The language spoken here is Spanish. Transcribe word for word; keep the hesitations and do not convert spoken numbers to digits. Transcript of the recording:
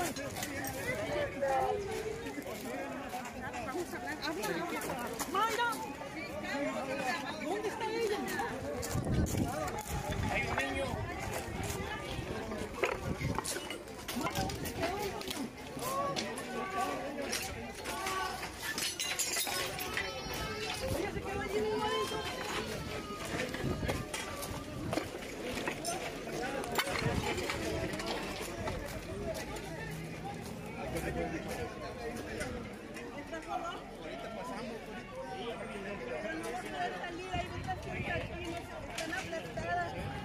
Mayra, ¿dónde está ella? Hay un niño. Ella se quedó allí mismo adentro. Ahorita pasamos. Pero no va a poder salir, ahí está aquí, no se están aplastadas.